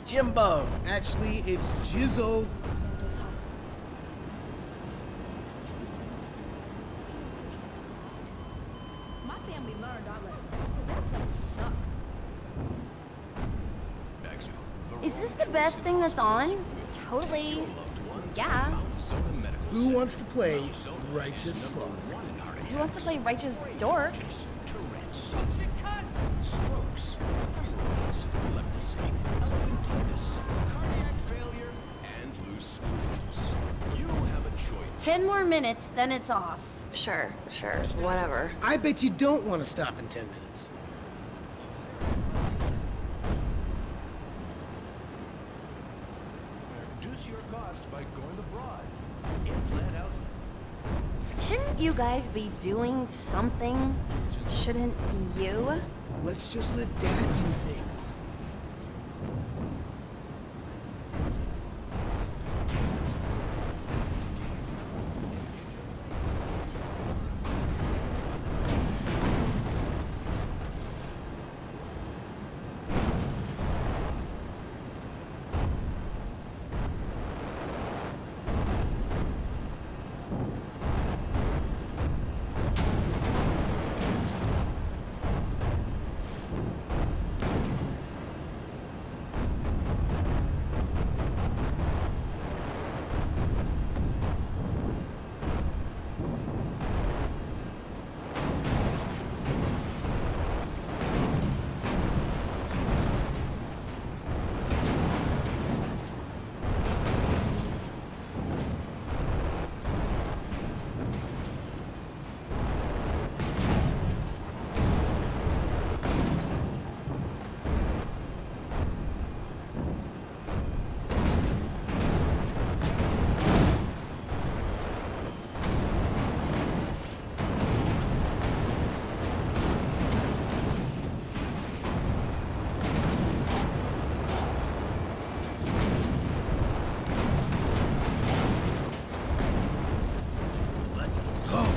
Jimbo. Actually, it's Jizzo. My family learned our lesson. That place sucked. Is this the best thing that's on? Totally. Yeah. Who wants to play Righteous Slaughter? Who wants to play Righteous Dork? Strokes, leprosy, elephantitis, cardiac failure, and loose stools. You have a choice. 10 more minutes, then it's off. Sure, whatever. I bet you don't want to stop in 10 minutes. Reduce your cost by going abroad. It let out. Shouldn't you guys be doing something? Shouldn't you? Let's just let Dad do things. Let's go.